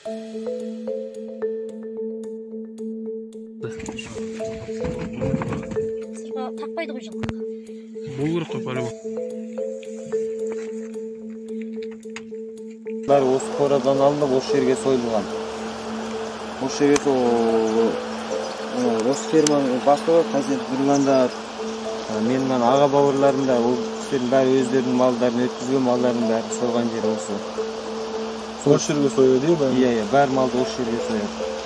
Takmaydı bu жылқы. Бұл керек қой по-любому. Осы қорадан алынып осы жерге сойылған. Осы жерге осы ферманың бастығы Қасиет Нұрмандар, менің аға бауырларым да ол кісілердің бәрі өздерінің малдарын өткізген малдардың бәрі сойған жері осы. Осы жерге сояды, иә, бәрі малды осы жерге сояды.